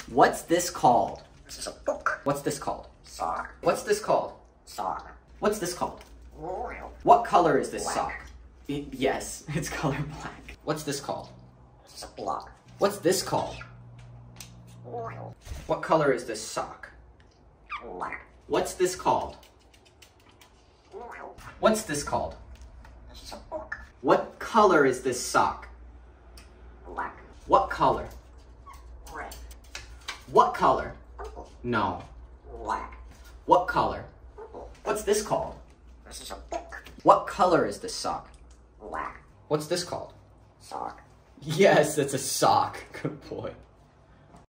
What's this called? This is a book. What's this called? Sock. What's this called? Sock. What's this called? Royal. What color is this Black. sock? Yes, it's color black. What's this called? This is a block. What's this called? Royal. What color is this sock? Black. What's this called? Royal. What's this called? This is a book. What color is this sock? Black. What color? Red. What color? Purple. No. Black. What color? Purple. What's this called? This is a book. What color is this sock? Black. What's this called? Sock. Yes, it's a sock. Good boy.